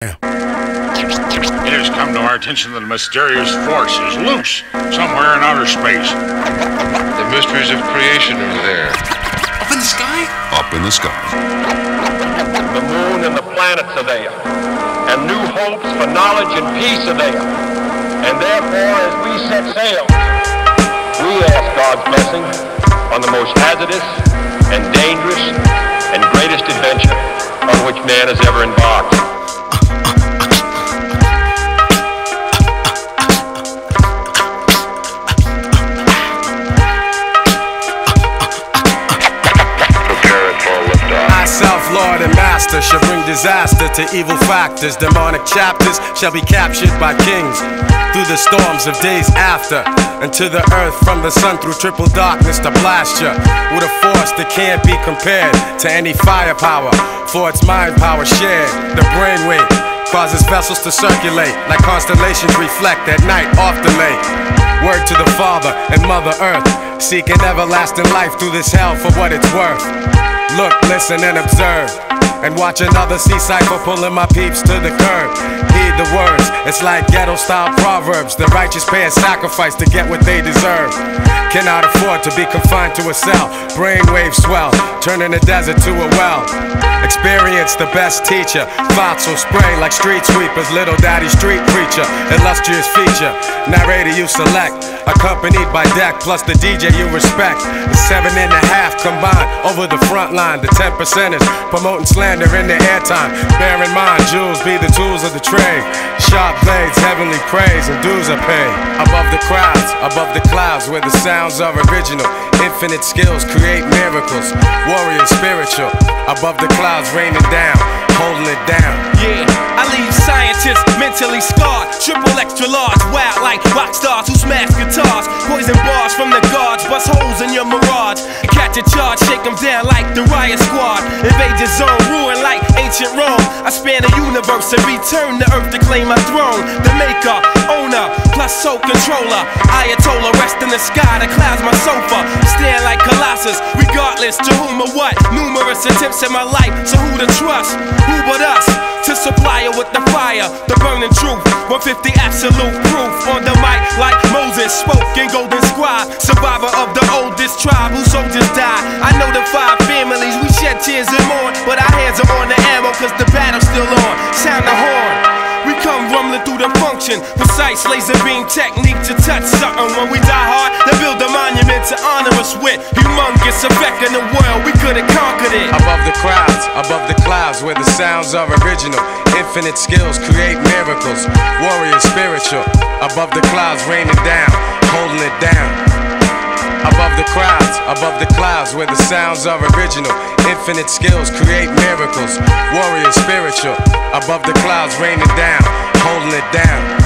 It has come to our attention that a mysterious force is loose somewhere in outer space. The mysteries of creation are there. Up in the sky? Up in the sky. The moon and the planets are there, and new hopes for knowledge and peace are there. And therefore, as we set sail, we ask God's blessing on the most hazardous and dangerous and greatest adventure on which man has ever embarked. Lord and master shall bring disaster to evil factors. Demonic chapters shall be captured by kings through the storms of days after, and to the earth from the sun through triple darkness to blast ya with a force that can't be compared to any firepower, for its mind power shared. The brainwave causes vessels to circulate like constellations reflect at night off the lake. Word to the Father and Mother Earth, seeking everlasting life through this hell for what it's worth. Look, listen, and observe, and watch another sea cycle pulling my peeps to the curb. Heed the words, it's like ghetto-style proverbs. The righteous pay a sacrifice to get what they deserve. Cannot afford to be confined to a cell. Brainwaves swell, turning the desert to a well. Experience the best teacher. Thoughts will spray like street sweepers. Little daddy street preacher, illustrious feature. Narrator you select, accompanied by deck plus the DJ you respect. 7.5 combined over the front line. The 10%ers promoting slander in their airtime. Bear in mind, jewels be the tools of the trade. Sharp blades, heavenly praise, and dues are paid. Above the crowds, above the clouds, where the sounds are original. Infinite skills create miracles. Warrior spiritual, above the clouds raining down, holding it down. Yeah, I leave scientists mentally scarred. Triple extra large, wild like rock stars who smash guitars. Poison bars from the guards, bust holes in your mirage. Catch a charge, shake them down like the riot squad. Invade your zone, ruin like ancient Rome. I span the universe and return to earth to claim my throne. The maker, owner, plus soul controller. Ayatollah, rest in the sky, the clouds my sofa. Stand like Colossus, regardless to whom or what. Numerous attempts in my life, so who to trust? Who but us? To supply her with the fire, the burning truth. 150 absolute proof on the mic like Moses spoke in Golden Scribe. Survivor of the oldest tribe whose soldiers died. I know the 5 families, we shed tears and mourn, but our hands are on the ammo cause the battle's still on. Sound the horn, we come rumbling through the function. Precise laser beam technique to touch something. When we die hard, they build a monument to honor us with. Humongous effect in the world, we could've conquered it. Above the crowds, above the clouds, where the sounds are original. Infinite skills create miracles. Warrior spiritual, above the clouds raining down, holding it down. Above the crowds, above the clouds, where the sounds are original. Infinite skills create miracles. Warrior spiritual, above the clouds raining down, holding it down.